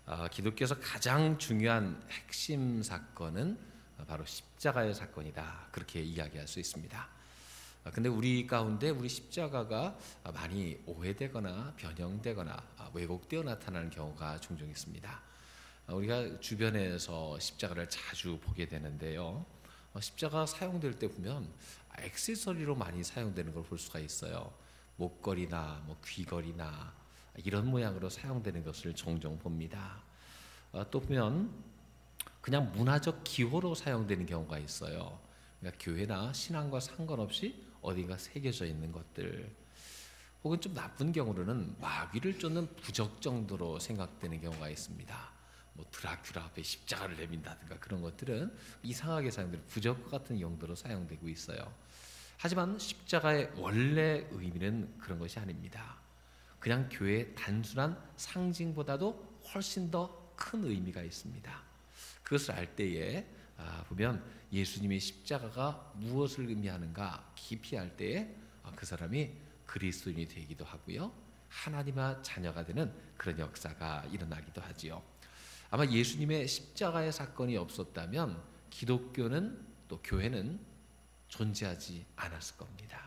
기독교에서 가장 중요한 핵심 사건은 바로 십자가의 사건이다. 그렇게 이야기할 수 있습니다. 근데 우리 가운데 우리 십자가가 많이 오해되거나 변형되거나 왜곡되어 나타나는 경우가 종종 있습니다. 우리가 주변에서 십자가를 자주 보게 되는데요. 십자가 사용될 때 보면 액세서리로 많이 사용되는 걸 볼 수가 있어요. 목걸이나 귀걸이나 이런 모양으로 사용되는 것을 종종 봅니다. 또 보면 그냥 문화적 기호로 사용되는 경우가 있어요. 그러니까 교회나 신앙과 상관없이 어딘가 새겨져 있는 것들, 혹은 좀 나쁜 경우로는 마귀를 쫓는 부적 정도로 생각되는 경우가 있습니다. 드라큘라 앞에 십자가를 내민다든가 그런 것들은 이상하게 사용되는 부적 같은 용도로 사용되고 있어요. 하지만 십자가의 원래 의미는 그런 것이 아닙니다. 그냥 교회의 단순한 상징보다도 훨씬 더 큰 의미가 있습니다. 그것을 알 때에 보면 예수님의 십자가가 무엇을 의미하는가 깊이 알 때에 그 사람이 그리스도인이 되기도 하고요, 하나님의 자녀가 되는 그런 역사가 일어나기도 하지요. 아마 예수님의 십자가의 사건이 없었다면 기독교는 또 교회는 존재하지 않았을 겁니다.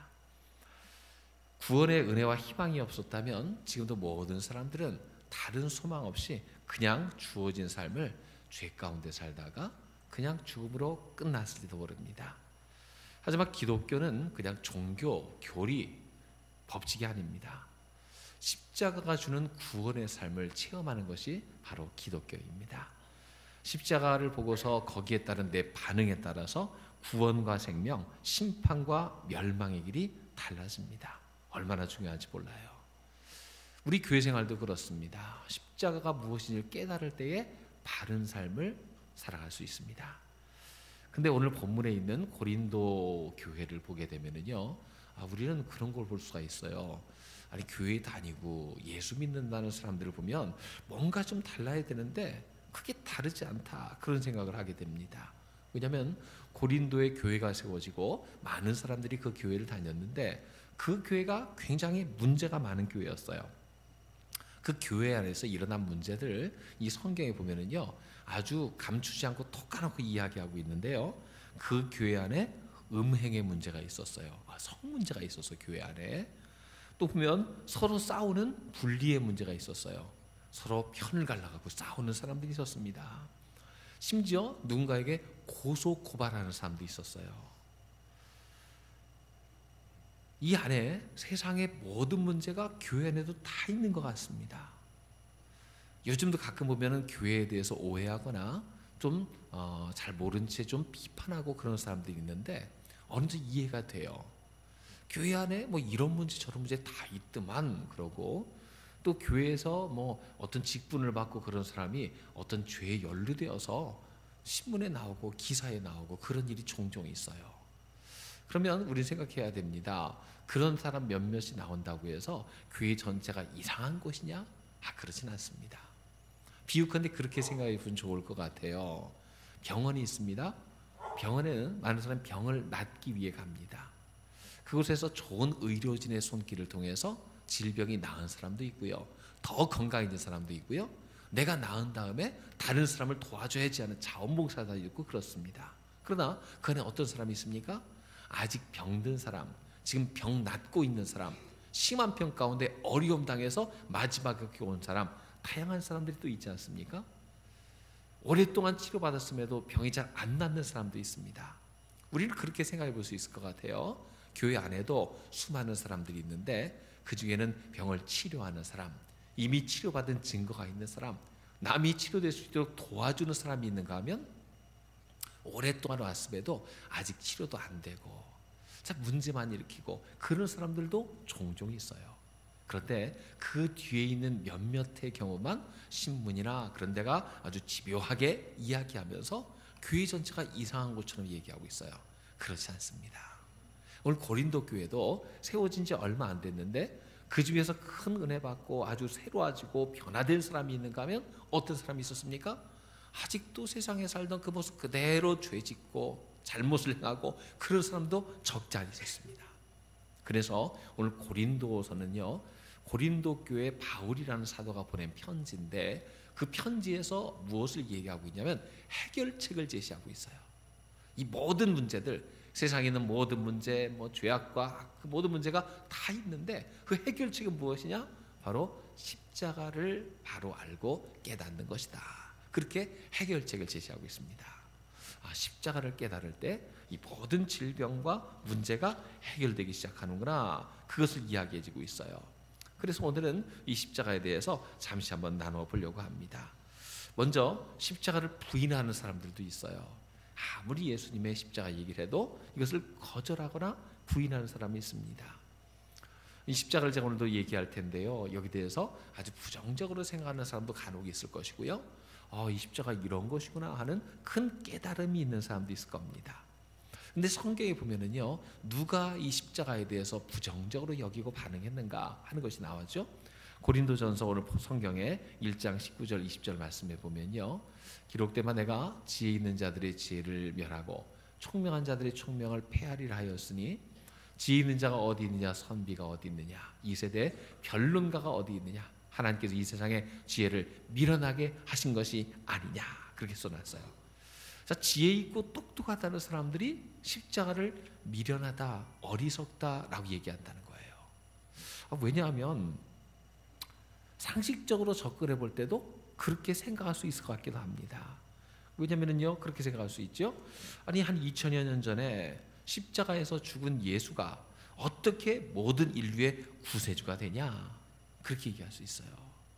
구원의 은혜와 희망이 없었다면 지금도 모든 사람들은 다른 소망 없이 그냥 주어진 삶을 죄 가운데 살다가 그냥 죽음으로 끝났을지도 모릅니다. 하지만 기독교는 그냥 종교, 교리, 법칙이 아닙니다. 십자가가 주는 구원의 삶을 체험하는 것이 바로 기독교입니다. 십자가를 보고서 거기에 따른 내 반응에 따라서 구원과 생명, 심판과 멸망의 길이 달라집니다. 얼마나 중요한지 몰라요. 우리 교회 생활도 그렇습니다. 십자가가 무엇인지 깨달을 때에 바른 삶을 살아갈 수 있습니다. 근데 오늘 본문에 있는 고린도 교회를 보게 되면은요, 우리는 그런 걸 볼 수가 있어요. 아니, 교회 다니고 예수 믿는다는 사람들을 보면 뭔가 좀 달라야 되는데 크게 다르지 않다, 그런 생각을 하게 됩니다. 왜냐하면 고린도의 교회가 세워지고 많은 사람들이 그 교회를 다녔는데 그 교회가 굉장히 문제가 많은 교회였어요. 그 교회 안에서 일어난 문제들 이 성경에 보면은요, 아주 감추지 않고 톡 까놓고 이야기하고 있는데요, 그 교회 안에 음행의 문제가 있었어요. 성 문제가 있었어, 교회 안에. 또 보면 서로 싸우는 분리의 문제가 있었어요. 서로 편을 갈라가고 싸우는 사람들이 있었습니다. 심지어 누군가에게 고소 고발하는 사람도 있었어요. 이 안에 세상의 모든 문제가 교회 안에도 다 있는 것 같습니다. 요즘도 가끔 보면은 교회에 대해서 오해하거나 좀 잘 모른 채 좀 비판하고 그런 사람들이 있는데 어느 정도 이해가 돼요. 교회 안에 이런 문제 저런 문제 다 있더만 그러고, 또 교회에서 어떤 직분을 받고 그런 사람이 어떤 죄에 연루되어서 신문에 나오고 기사에 나오고 그런 일이 종종 있어요. 그러면 우리 생각해야 됩니다. 그런 사람 몇몇이 나온다고 해서 교회 전체가 이상한 곳이냐? 그렇진 않습니다. 비유컨대 그렇게 생각해 보면 좋을 것 같아요. 병원이 있습니다. 병원에는 많은 사람이 병을 낫기 위해 갑니다. 그곳에서 좋은 의료진의 손길을 통해서 질병이 나은 사람도 있고요, 더 건강해진 사람도 있고요, 내가 나은 다음에 다른 사람을 도와줘야지 하는 자원봉사자도 있고 그렇습니다. 그러나 그 안에 어떤 사람이 있습니까? 아직 병든 사람, 지금 병 낫고 있는 사람, 심한 병 가운데 어려움 당해서 마지막에 온 사람, 다양한 사람들이 또 있지 않습니까? 오랫동안 치료받았음에도 병이 잘 안 낫는 사람도 있습니다. 우리는 그렇게 생각해 볼 수 있을 것 같아요. 교회 안에도 수많은 사람들이 있는데 그 중에는 병을 치료하는 사람, 이미 치료받은 증거가 있는 사람, 남이 치료될 수 있도록 도와주는 사람이 있는가 하면 오랫동안 왔음에도 아직 치료도 안 되고 문제만 일으키고 그런 사람들도 종종 있어요. 그런데 그 뒤에 있는 몇몇의 경우만 신문이나 그런 데가 아주 집요하게 이야기하면서 교회 전체가 이상한 것처럼 얘기하고 있어요. 그렇지 않습니다. 오늘 고린도 교회도 세워진 지 얼마 안 됐는데 그 중에서 큰 은혜 받고 아주 새로워지고 변화된 사람이 있는가 하면 어떤 사람이 있었습니까? 아직도 세상에 살던 그 모습 그대로 죄짓고 잘못을 행하고 그런 사람도 적지 않이 있었습니다. 그래서 오늘 고린도서는요, 고린도 교회 바울이라는 사도가 보낸 편지인데 그 편지에서 무엇을 얘기하고 있냐면 해결책을 제시하고 있어요. 이 모든 문제들, 세상에 있는 모든 문제, 죄악과 그 모든 문제가 다 있는데 그 해결책은 무엇이냐? 바로 십자가를 바로 알고 깨닫는 것이다. 그렇게 해결책을 제시하고 있습니다. 십자가를 깨달을 때 이 모든 질병과 문제가 해결되기 시작하는구나. 그것을 이야기해주고 있어요. 그래서 오늘은 이 십자가에 대해서 잠시 한번 나누어 보려고 합니다. 먼저 십자가를 부인하는 사람들도 있어요. 아무리 예수님의 십자가 얘기를 해도 이것을 거절하거나 부인하는 사람이 있습니다. 이 십자가를 제가 오늘도 얘기할 텐데요. 여기 대해서 아주 부정적으로 생각하는 사람도 간혹 있을 것이고요. 이 십자가 이런 것이구나 하는 큰 깨달음이 있는 사람도 있을 겁니다. 근데 성경에 보면은요, 누가 이 십자가에 대해서 부정적으로 여기고 반응했는가 하는 것이 나왔죠. 고린도전서 오늘 성경에 1장 19절 20절 말씀에 보면요, 기록되마 내가 지혜 있는 자들의 지혜를 멸하고 총명한 자들의 총명을 폐하리라 하였으니 지혜 있는 자가 어디 있느냐, 선비가 어디 있느냐, 이 세대의 변론가가 어디 있느냐, 하나님께서 이 세상의 지혜를 밀어나게 하신 것이 아니냐, 그렇게 써놨어요. 자, 지혜 있고 똑똑하다는 사람들이 십자가를 미련하다, 어리석다라고 얘기한다는 거예요. 왜냐하면 상식적으로 접근해 볼 때도 그렇게 생각할 수 있을 것 같기도 합니다. 왜냐하면요, 그렇게 생각할 수 있죠. 아니, 한 2000여 년 전에 십자가에서 죽은 예수가 어떻게 모든 인류의 구세주가 되냐, 그렇게 얘기할 수 있어요.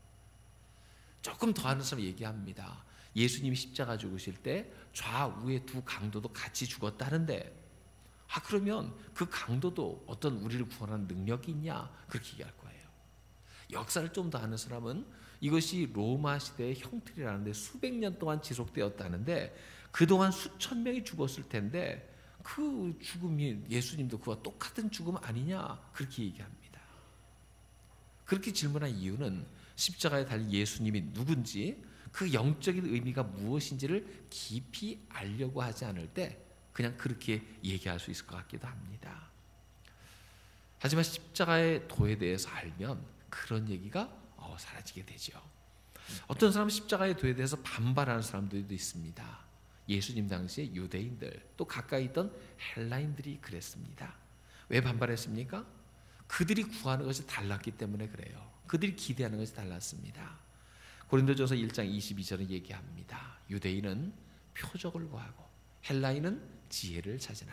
조금 더 하는 사람 얘기합니다. 예수님이 십자가 죽으실 때 좌우의 두 강도도 같이 죽었다는데, 그러면 그 강도도 어떤 우리를 구원하는 능력이 있냐, 그렇게 얘기할 거예요. 역사를 좀 더 아는 사람은 이것이 로마 시대의 형틀이라는데 수백 년 동안 지속되었다는데 그동안 수천 명이 죽었을 텐데 그 죽음이 예수님도 그와 똑같은 죽음 아니냐, 그렇게 얘기합니다. 그렇게 질문한 이유는 십자가에 달린 예수님이 누군지, 그 영적인 의미가 무엇인지를 깊이 알려고 하지 않을 때 그냥 그렇게 얘기할 수 있을 것 같기도 합니다. 하지만 십자가의 도에 대해서 알면 그런 얘기가 사라지게 되죠. 어떤 사람은 십자가의 도에 대해서 반발하는 사람들도 있습니다. 예수님 당시에 유대인들, 또 가까이 있던 헬라인들이 그랬습니다. 왜 반발했습니까? 그들이 구하는 것이 달랐기 때문에 그래요. 그들이 기대하는 것이 달랐습니다. 고린도전서 1장 22절은 얘기합니다. 유대인은 표적을 구하고 헬라인은 지혜를 찾으나.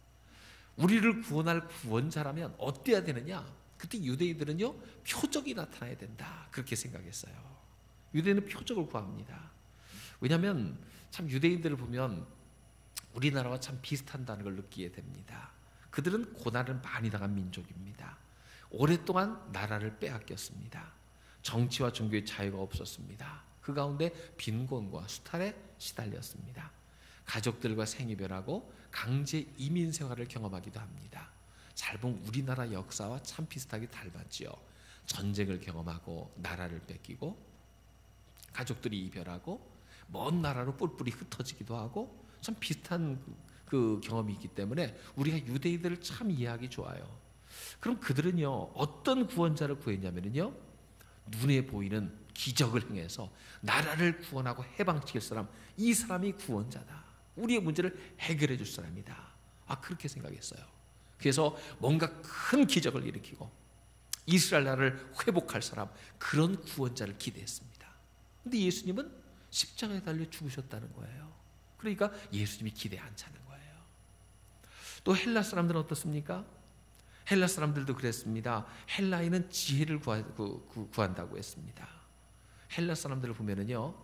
우리를 구원할 구원자라면 어때야 되느냐? 그때 유대인들은요, 표적이 나타나야 된다, 그렇게 생각했어요. 유대인은 표적을 구합니다. 왜냐하면 참 유대인들을 보면 우리나라와 참 비슷한다는 걸 느끼게 됩니다. 그들은 고난을 많이 당한 민족입니다. 오랫동안 나라를 빼앗겼습니다. 정치와 종교의 자유가 없었습니다. 그 가운데 빈곤과 수탈에 시달렸습니다. 가족들과 생이별하고 강제 이민 생활을 경험하기도 합니다. 잘 보면 우리나라 역사와 참 비슷하게 닮았지요. 전쟁을 경험하고 나라를 뺏기고 가족들이 이별하고 먼 나라로 뿔뿔이 흩어지기도 하고 참 비슷한 그 경험이 있기 때문에 우리가 유대인들을 참 이해하기 좋아요. 그럼 그들은요, 어떤 구원자를 구했냐면요, 눈에 보이는 기적을 행해서 나라를 구원하고 해방시킬 사람, 이 사람이 구원자다, 우리의 문제를 해결해 줄 사람이다, 그렇게 생각했어요. 그래서 뭔가 큰 기적을 일으키고 이스라엘 나라를 회복할 사람, 그런 구원자를 기대했습니다. 그런데 예수님은 십자가에 달려 죽으셨다는 거예요. 그러니까 예수님이 기대 안 차는 거예요. 또 헬라 사람들은 어떻습니까? 헬라 사람들도 그랬습니다. 헬라인은 지혜를 구한다고 했습니다. 헬라 사람들을 보면은요,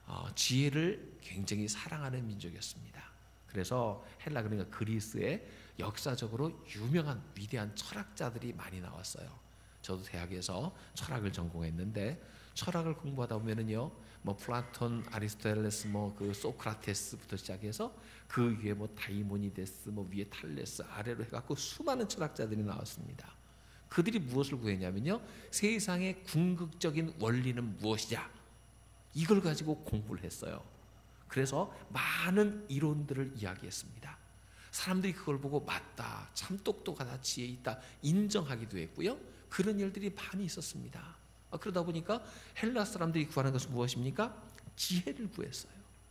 지혜를 굉장히 사랑하는 민족이었습니다. 그래서 헬라, 그러니까 그리스에 역사적으로 유명한 위대한 철학자들이 많이 나왔어요. 저도 대학에서 철학을 전공했는데 철학을 공부하다 보면은요, 플라톤, 아리스토텔레스, 그 소크라테스부터 시작해서 그 위에 다이모니데스, 위에 탈레스, 아래로 해갖고 수많은 철학자들이 나왔습니다. 그들이 무엇을 구했냐면요, 세상의 궁극적인 원리는 무엇이냐, 이걸 가지고 공부를 했어요. 그래서 많은 이론들을 이야기했습니다. 사람들이 그걸 보고 맞다, 참 똑똑하다, 지혜 있다 인정하기도 했고요, 그런 일들이 많이 있었습니다. 그러다 보니까 헬라 사람들이 구하는 것은 무엇입니까? 지혜를 구했어요.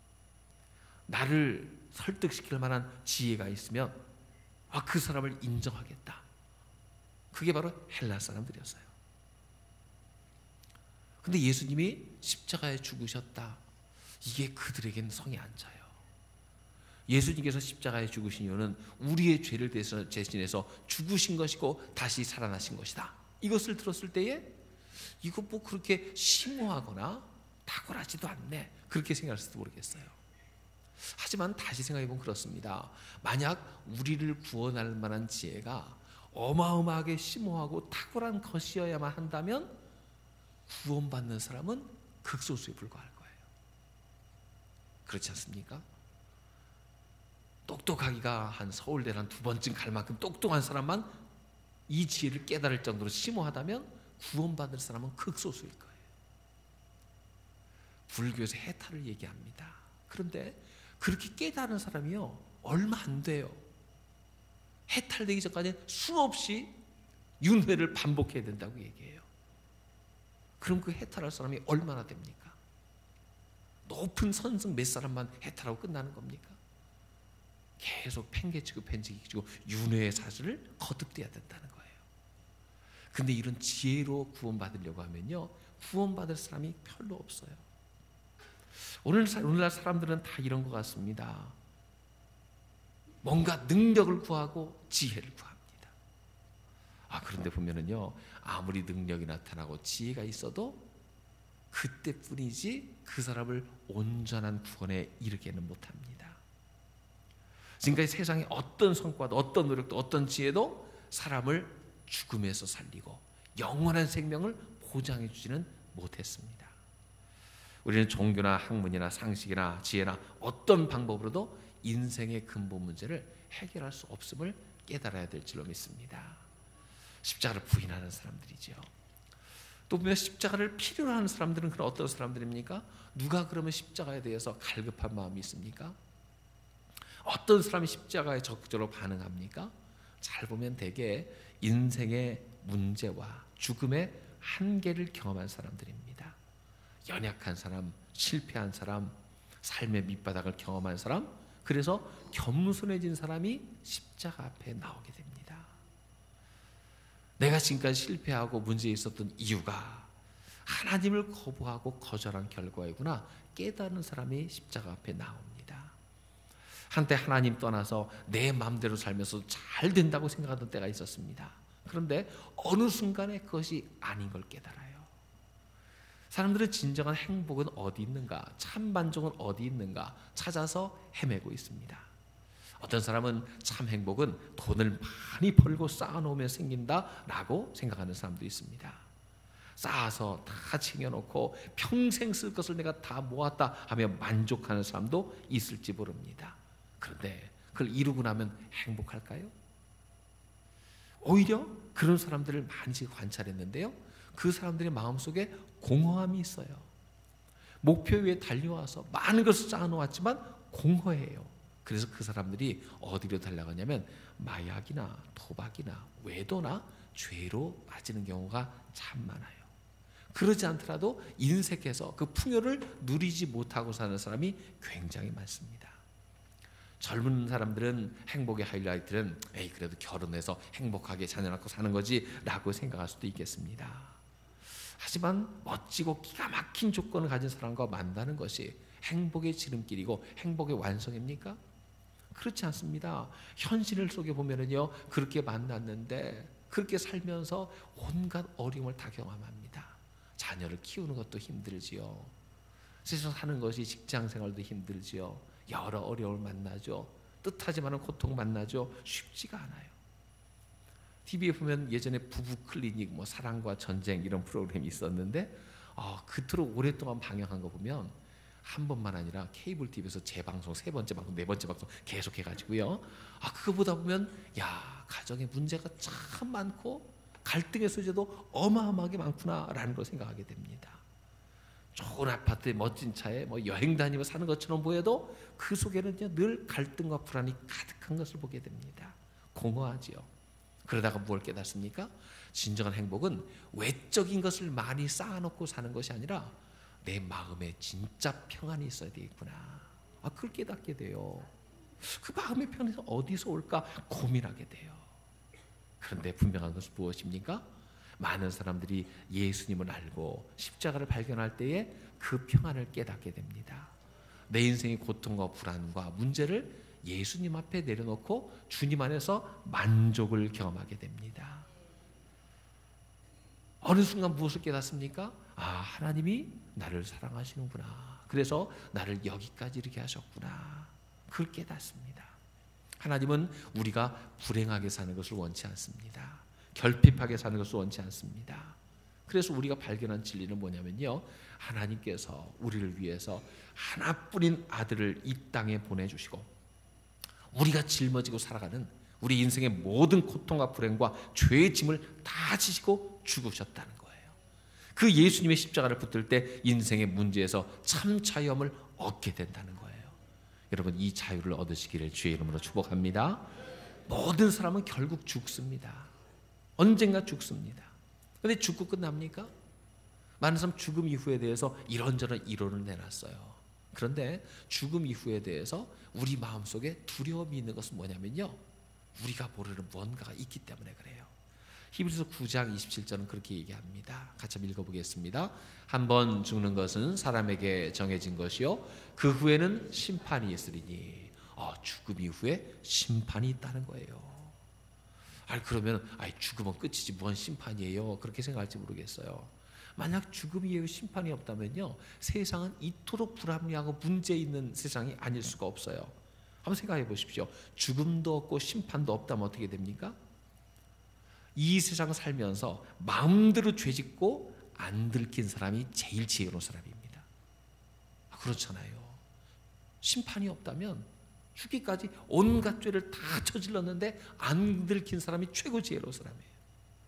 나를 설득시킬 만한 지혜가 있으면 그 사람을 인정하겠다. 그게 바로 헬라 사람들이었어요. 근데 예수님이 십자가에 죽으셨다. 이게 그들에게는 성이 안 차요. 예수님께서 십자가에 죽으신 이유는 우리의 죄를 대신해서 죽으신 것이고 다시 살아나신 것이다. 이것을 들었을 때에 이거 뭐 그렇게 심오하거나 탁월하지도 않네, 그렇게 생각할지도 모르겠어요. 하지만 다시 생각해보면 그렇습니다. 만약 우리를 구원할 만한 지혜가 어마어마하게 심오하고 탁월한 것이어야만 한다면 구원받는 사람은 극소수에 불과할 거예요. 그렇지 않습니까? 똑똑하기가 한 서울대를 한 2번쯤 갈 만큼 똑똑한 사람만 이 지혜를 깨달을 정도로 심오하다면 구원받을 사람은 극소수일 거예요. 불교에서 해탈을 얘기합니다. 그런데 그렇게 깨달은 사람이요, 얼마 안 돼요. 해탈되기 전까지 수없이 윤회를 반복해야 된다고 얘기해요. 그럼 그 해탈할 사람이 얼마나 됩니까? 높은 선승 몇 사람만 해탈하고 끝나는 겁니까? 계속 팽개치고 팽개치고 윤회의 사슬을 거듭돼야 된다는 거예요. 근데 이런 지혜로 구원받으려고 하면요, 구원받을 사람이 별로 없어요. 오늘날 사람들은 다 이런 것 같습니다. 뭔가 능력을 구하고 지혜를 구합니다. 그런데 보면은요, 아무리 능력이 나타나고 지혜가 있어도 그때뿐이지 그 사람을 온전한 구원에 이르게는 못합니다. 지금까지 세상에 어떤 성과도 어떤 노력도 어떤 지혜도 사람을 죽음에서 살리고 영원한 생명을 보장해 주지는 못했습니다. 우리는 종교나 학문이나 상식이나 지혜나 어떤 방법으로도 인생의 근본 문제를 해결할 수 없음을 깨달아야 될 줄로 믿습니다. 십자가를 부인하는 사람들이죠. 또 보면 십자가를 필요로 하는 사람들은 그런 어떤 사람들입니까? 누가 그러면 십자가에 대해서 갈급한 마음이 있습니까? 어떤 사람이 십자가에 적극적으로 반응합니까? 잘 보면 대개 인생의 문제와 죽음의 한계를 경험한 사람들입니다. 연약한 사람, 실패한 사람, 삶의 밑바닥을 경험한 사람, 그래서 겸손해진 사람이 십자가 앞에 나오게 됩니다. 내가 지금까지 실패하고 문제 있었던 이유가 하나님을 거부하고 거절한 결과이구나 깨닫는 사람이 십자가 앞에 나옵니다. 한때 하나님 떠나서 내 마음대로 살면서 잘 된다고 생각하던 때가 있었습니다. 그런데 어느 순간에 그것이 아닌 걸 깨달아요. 사람들은 진정한 행복은 어디 있는가, 참 만족은 어디 있는가 찾아서 헤매고 있습니다. 어떤 사람은 참 행복은 돈을 많이 벌고 쌓아놓으면 생긴다라고 생각하는 사람도 있습니다. 쌓아서 다 챙겨놓고 평생 쓸 것을 내가 다 모았다 하며 만족하는 사람도 있을지 모릅니다. 그런데 그걸 이루고 나면 행복할까요? 오히려 그런 사람들을 많이 관찰했는데요, 그 사람들의 마음속에 공허함이 있어요. 목표 위에 달려와서 많은 것을 쌓아놓았지만 공허해요. 그래서 그 사람들이 어디로 달려가냐면 마약이나 도박이나 외도나 죄로 빠지는 경우가 참 많아요. 그러지 않더라도 인색해서 그 풍요를 누리지 못하고 사는 사람이 굉장히 많습니다. 젊은 사람들은 행복의 하이라이트는 그래도 결혼해서 행복하게 자녀 낳고 사는 거지 라고 생각할 수도 있겠습니다. 하지만 멋지고 기가 막힌 조건을 가진 사람과 만나는 것이 행복의 지름길이고 행복의 완성입니까? 그렇지 않습니다. 현실 속에 보면은요, 그렇게 만났는데 그렇게 살면서 온갖 어려움을 다 경험합니다. 자녀를 키우는 것도 힘들지요. 세상 사는 것이 직장 생활도 힘들지요. 여러 어려움을 만나죠. 뜻하지만은 고통 만나죠. 쉽지가 않아요. TV에 보면 예전에 부부 클리닉, 사랑과 전쟁 이런 프로그램이 있었는데 그토록 오랫동안 방영한 거 보면 한 번만 아니라 케이블 TV에서 재방송 3번째 방송, 4번째 방송 계속 해가지고요. 그거보다 보면 가정에 문제가 참 많고 갈등의 소재도 어마어마하게 많구나라는 걸 생각하게 됩니다. 좋은 아파트에 멋진 차에 여행 다니며 사는 것처럼 보여도 그 속에는 늘 갈등과 불안이 가득한 것을 보게 됩니다. 공허하지요. 그러다가 무엇을 깨닫습니까? 진정한 행복은 외적인 것을 많이 쌓아놓고 사는 것이 아니라 내 마음에 진짜 평안이 있어야 되겠구나. 그걸 깨닫게 돼요. 그 마음의 평안이 어디서 올까 고민하게 돼요. 그런데 분명한 것은 무엇입니까? 많은 사람들이 예수님을 알고 십자가를 발견할 때에 그 평안을 깨닫게 됩니다. 내 인생의 고통과 불안과 문제를 예수님 앞에 내려놓고 주님 안에서 만족을 경험하게 됩니다. 어느 순간 무엇을 깨닫습니까? 하나님이 나를 사랑하시는구나. 그래서 나를 여기까지 이렇게 하셨구나. 그걸 깨닫습니다. 하나님은 우리가 불행하게 사는 것을 원치 않습니다. 결핍하게 사는 것을 원치 않습니다. 그래서 우리가 발견한 진리는 뭐냐면요, 하나님께서 우리를 위해서 하나뿐인 아들을 이 땅에 보내주시고 우리가 짊어지고 살아가는 우리 인생의 모든 고통과 불행과 죄의 짐을 다 지시고 죽으셨다는 거예요. 그 예수님의 십자가를 붙들 때 인생의 문제에서 참 자유함을 얻게 된다는 거예요. 여러분, 이 자유를 얻으시기를 주의 이름으로 축복합니다. 모든 사람은 결국 죽습니다. 언젠가 죽습니다. 그런데 죽고 끝납니까? 많은 사람 죽음 이후에 대해서 이런저런 이론을 내놨어요. 그런데 죽음 이후에 대해서 우리 마음속에 두려움이 있는 것은 뭐냐면요, 우리가 모르는 무언가가 있기 때문에 그래요. 히브리서 9장 27절은 그렇게 얘기합니다. 같이 한번 읽어보겠습니다. 한 번 죽는 것은 사람에게 정해진 것이요 그 후에는 심판이 있으리니. 죽음 이후에 심판이 있다는 거예요. 그러면 죽으면 끝이지 뭔 심판이에요, 그렇게 생각할지 모르겠어요. 만약 죽음 이후에 심판이 없다면요, 세상은 이토록 불합리하고 문제 있는 세상이 아닐 수가 없어요. 한번 생각해 보십시오. 죽음도 없고 심판도 없다면 어떻게 됩니까? 이 세상 살면서 마음대로 죄짓고 안 들킨 사람이 제일 지혜로운 사람입니다. 그렇잖아요. 심판이 없다면 죽기까지 온갖 죄를 다 저질렀는데 안 들킨 사람이 최고 지혜로운 사람이에요.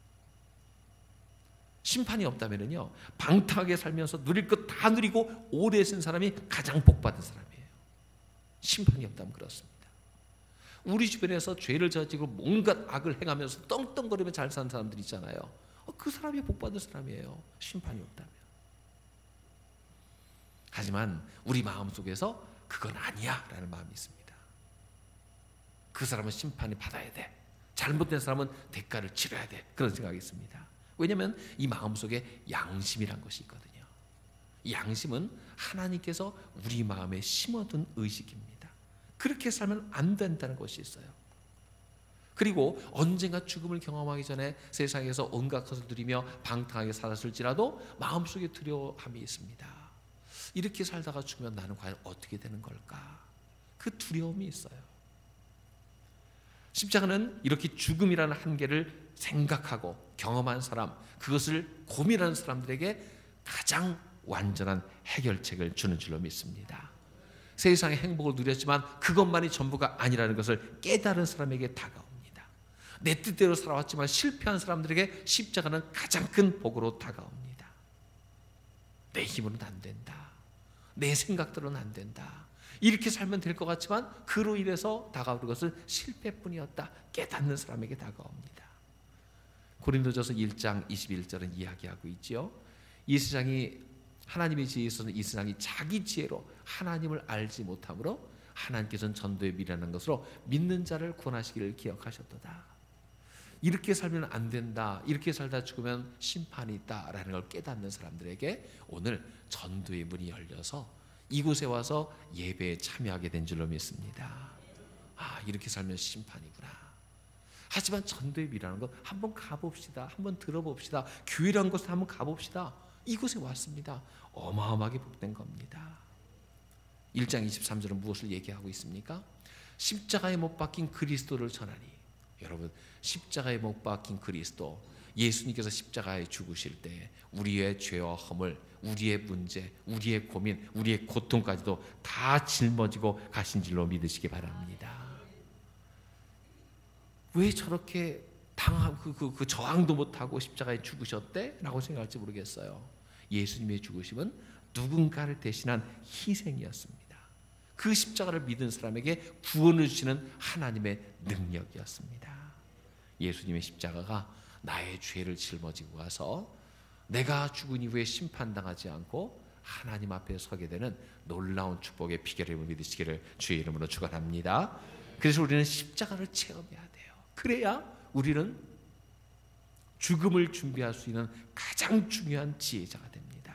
심판이 없다면요, 방탕하게 살면서 누릴 것 다 누리고 오래 쓴 사람이 가장 복받은 사람이에요. 심판이 없다면 그렇습니다. 우리 주변에서 죄를 저지르고 뭔가 악을 행하면서 떵떵거리며 잘 사는 사람들 있잖아요. 그 사람이 복받은 사람이에요. 심판이 없다면. 하지만 우리 마음속에서 그건 아니야 라는 마음이 있습니다. 그 사람은 심판이 받아야 돼. 잘못된 사람은 대가를 치러야 돼. 그런 생각이 있습니다. 왜냐하면 이 마음속에 양심이란 것이 있거든요. 이 양심은 하나님께서 우리 마음에 심어둔 의식입니다. 그렇게 살면 안 된다는 것이 있어요. 그리고 언젠가 죽음을 경험하기 전에 세상에서 온갖 것을 누리며 방탕하게 살았을지라도 마음속에 두려움이 있습니다. 이렇게 살다가 죽으면 나는 과연 어떻게 되는 걸까? 그 두려움이 있어요. 십자가는 이렇게 죽음이라는 한계를 생각하고 경험한 사람, 그것을 고민하는 사람들에게 가장 완전한 해결책을 주는 줄로 믿습니다. 세상의 행복을 누렸지만 그것만이 전부가 아니라는 것을 깨달은 사람에게 다가옵니다. 내 뜻대로 살아왔지만 실패한 사람들에게 십자가는 가장 큰 복으로 다가옵니다. 내 힘으로는 안 된다. 내 생각대로는 안 된다. 이렇게 살면 될 것 같지만 그로 인해서 다가오는 것은 실패뿐이었다. 깨닫는 사람에게 다가옵니다. 고린도전서 1장 21절은 이야기하고 있지요. 이 세상이 하나님의 지혜에 있어서는 이 세상이 자기 지혜로 하나님을 알지 못하므로 하나님께서는 전도에 미련한 것으로 믿는 자를 구원하시기를 기억하셨도다. 이렇게 살면 안 된다. 이렇게 살다 죽으면 심판이 있다라는 걸 깨닫는 사람들에게 오늘 전도의 문이 열려서 이곳에 와서 예배에 참여하게 된 줄로 믿습니다. 이렇게 살면 심판이구나. 하지만 전도의 미라는 것 한번 가봅시다. 한번 들어봅시다. 교회라는 곳에 한번 가봅시다. 이곳에 왔습니다. 어마어마하게 복된 겁니다. 1장 23절은 무엇을 얘기하고 있습니까? 십자가에 못 박힌 그리스도를 전하니. 여러분, 십자가에 못 박힌 그리스도, 예수님께서 십자가에 죽으실 때 우리의 죄와 허물, 우리의 문제, 우리의 고민, 우리의 고통까지도 다 짊어지고 가신 줄로 믿으시기 바랍니다. 왜 저렇게 그 저항도 못하고 십자가에 죽으셨대? 라고 생각할지 모르겠어요. 예수님의 죽으심은 누군가를 대신한 희생이었습니다. 그 십자가를 믿은 사람에게 구원을 주시는 하나님의 능력이었습니다. 예수님의 십자가가 나의 죄를 짊어지고 가서 내가 죽은 이후에 심판당하지 않고 하나님 앞에 서게 되는 놀라운 축복의 비결을 믿으시기를 주의 이름으로 축원합니다. 그래서 우리는 십자가를 체험해야 돼요. 그래야 우리는 죽음을 준비할 수 있는 가장 중요한 지혜자가 됩니다.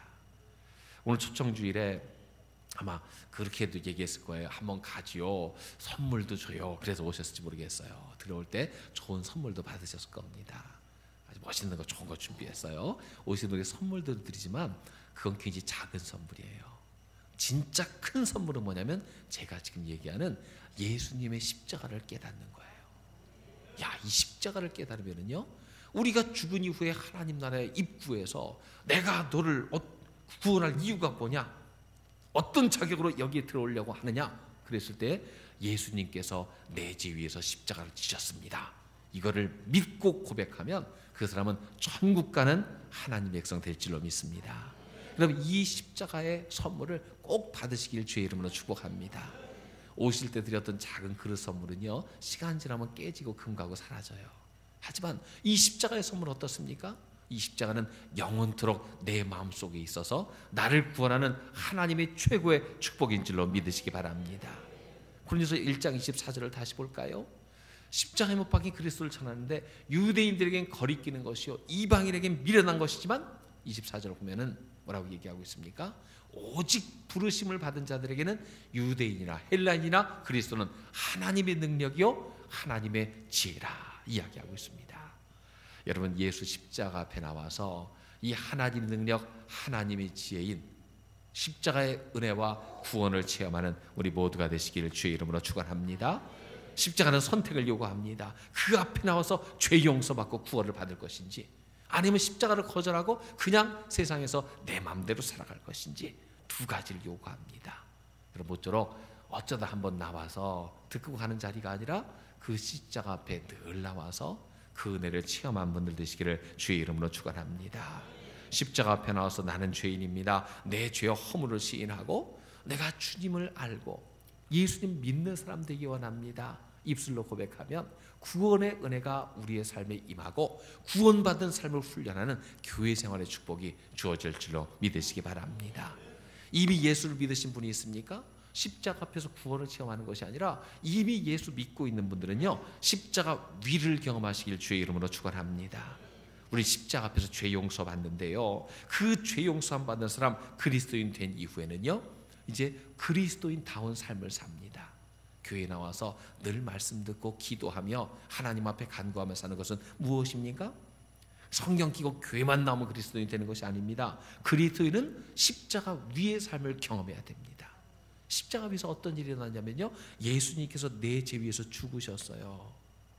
오늘 초청주일에 아마 그렇게도 얘기했을 거예요. 한번 가지요, 선물도 줘요. 그래서 오셨을지 모르겠어요. 들어올 때 좋은 선물도 받으셨을 겁니다. 아주 멋있는 거, 좋은 거 준비했어요. 오시는 분에게 선물도 드리지만 그건 굉장히 작은 선물이에요. 진짜 큰 선물은 뭐냐면 제가 지금 얘기하는 예수님의 십자가를 깨닫는 거예요. 야, 이 십자가를 깨달으면은요, 우리가 죽은 이후에 하나님 나라에 입구해서 내가 너를 구원할 이유가 뭐냐, 어떤 자격으로 여기에 들어오려고 하느냐, 그랬을 때 예수님께서 내 죄 위에서 십자가를 지셨습니다. 이거를 믿고 고백하면 그 사람은 천국 가는 하나님의 백성 될 줄로 믿습니다. 그럼 이 십자가의 선물을 꼭 받으시길 주의 이름으로 축복합니다. 오실 때 드렸던 작은 그릇 선물은요, 시간 지나면 깨지고 금가고 사라져요. 하지만 이 십자가의 선물은 어떻습니까? 이 십자가는 영원토록 내 마음속에 있어서 나를 구원하는 하나님의 최고의 축복인 줄로 믿으시기 바랍니다. 고린도서 1장 24절을 다시 볼까요? 십자가에 못 박힌 그리스도를 전하는데 유대인들에겐 거리끼는 것이요 이방인에겐 미련한 것이지만 24절을 보면은 뭐라고 얘기하고 있습니까? 오직 부르심을 받은 자들에게는 유대인이나 헬라인이나 그리스도는 하나님의 능력이요 하나님의 지혜라 이야기하고 있습니다. 여러분, 예수 십자가 앞에 나와서 이 하나님의 능력, 하나님의 지혜인 십자가의 은혜와 구원을 체험하는 우리 모두가 되시기를 주의 이름으로 축원합니다. 십자가는 선택을 요구합니다. 그 앞에 나와서 죄 용서받고 구원을 받을 것인지, 아니면 십자가를 거절하고 그냥 세상에서 내 마음대로 살아갈 것인지, 두 가지를 요구합니다. 여러분, 모쪼록 어쩌다 한번 나와서 듣고 가는 자리가 아니라 그 십자가 앞에 늘 나와서 그 은혜를 체험한 분들 되시기를 주의 이름으로 축원합니다. 십자가 앞에 나와서 나는 죄인입니다, 내 죄와 허물을 시인하고 내가 주님을 알고 예수님 믿는 사람 되기 원합니다. 입술로 고백하면 구원의 은혜가 우리의 삶에 임하고 구원받은 삶을 훈련하는 교회 생활의 축복이 주어질 줄로 믿으시기 바랍니다. 이미 예수를 믿으신 분이 있습니까? 십자가 앞에서 구원을 체험하는 것이 아니라 이미 예수 믿고 있는 분들은요, 십자가 위를 경험하시길 주의 이름으로 축원합니다. 우리 십자가 앞에서 죄 용서 받는데요, 그 죄 용서 받는 사람, 그리스도인 된 이후에는요, 이제 그리스도인다운 삶을 삽니다. 교회에 나와서 늘 말씀 듣고 기도하며 하나님 앞에 간구하며 사는 것은 무엇입니까? 성경 끼고 교회만 나오면 그리스도인이 되는 것이 아닙니다. 그리스도인은 십자가 위의 삶을 경험해야 됩니다. 십자가 위에서 어떤 일이 일어나냐면요, 예수님께서 내 죄 위에서 죽으셨어요.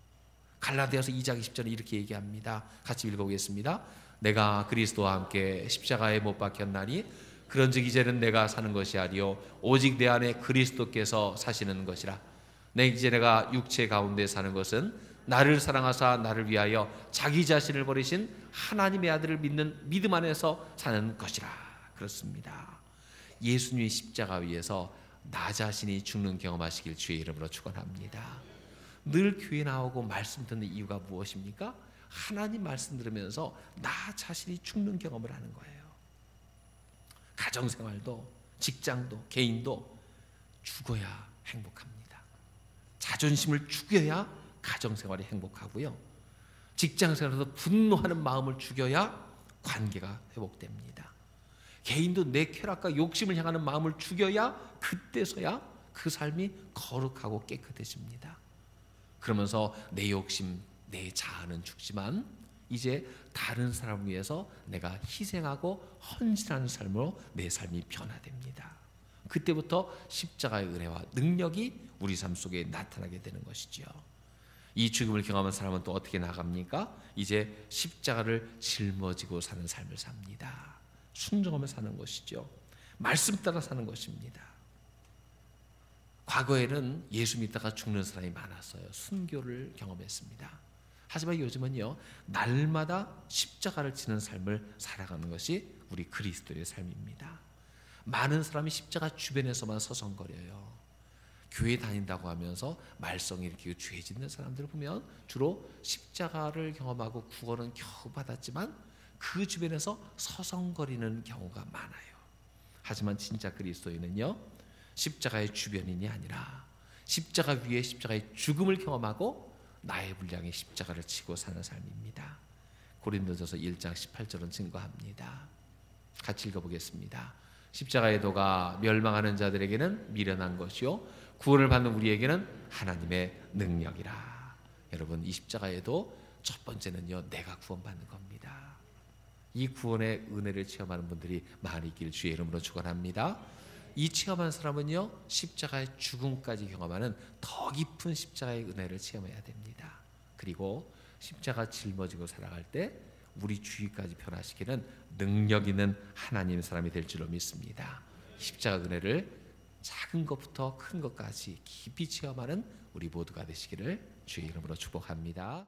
갈라디아서 2장 20절에 이렇게 얘기합니다. 같이 읽어보겠습니다. 내가 그리스도와 함께 십자가에 못 박혔나니 그런즉 이제는 내가 사는 것이 아니요 오직 내 안에 그리스도께서 사시는 것이라. 이제 내가 육체 가운데 사는 것은 나를 사랑하사 나를 위하여 자기 자신을 버리신 하나님의 아들을 믿는 믿음 안에서 사는 것이라. 그렇습니다. 예수님의 십자가 위에서 나 자신이 죽는 경험하시길 주의 이름으로 축원합니다. 늘 교회 나오고 말씀 듣는 이유가 무엇입니까? 하나님 말씀 들으면서 나 자신이 죽는 경험을 하는 거예요. 가정생활도 직장도 개인도 죽어야 행복합니다. 자존심을 죽여야 가정생활이 행복하고요, 직장생활에서 분노하는 마음을 죽여야 관계가 회복됩니다. 개인도 내 쾌락과 욕심을 향하는 마음을 죽여야 그때서야 그 삶이 거룩하고 깨끗해집니다. 그러면서 내 욕심, 내 자아는 죽지만 이제 다른 사람을 위해서 내가 희생하고 헌신하는 삶으로 내 삶이 변화됩니다. 그때부터 십자가의 은혜와 능력이 우리 삶 속에 나타나게 되는 것이죠. 이 죽음을 경험한 사람은 또 어떻게 나갑니까? 이제 십자가를 짊어지고 사는 삶을 삽니다. 순종하며 사는 것이죠. 말씀 따라 사는 것입니다. 과거에는 예수 믿다가 죽는 사람이 많았어요. 순교를 경험했습니다. 하지만 요즘은요, 날마다 십자가를 지는 삶을 살아가는 것이 우리 그리스도의 삶입니다. 많은 사람이 십자가 주변에서만 서성거려요. 교회 다닌다고 하면서 말썽 일으키고 죄 짓는 사람들을 보면 주로 십자가를 경험하고 구원은 겨우 받았지만 그 주변에서 서성거리는 경우가 많아요. 하지만 진짜 그리스도인은요, 십자가의 주변인이 아니라 십자가 위에 십자가의 죽음을 경험하고 나의 분량의 십자가를 치고 사는 삶입니다. 고린도전서 1장 18절은 증거합니다. 같이 읽어보겠습니다. 십자가의 도가 멸망하는 자들에게는 미련한 것이요 구원을 받는 우리에게는 하나님의 능력이라. 여러분, 이 십자가의 도 첫 번째는요, 내가 구원받는 겁니다. 이 구원의 은혜를 체험하는 분들이 많이 있기를 주의 이름으로 축원합니다. 이 체험한 사람은요, 십자가의 죽음까지 경험하는 더 깊은 십자가의 은혜를 체험해야 됩니다. 그리고 십자가 짊어지고 살아갈 때 우리 주위까지 변화시키는 능력 있는 하나님의 사람이 될 줄로 믿습니다. 십자가 은혜를 작은 것부터 큰 것까지 깊이 체험하는 우리 모두가 되시기를 주의 이름으로 축복합니다.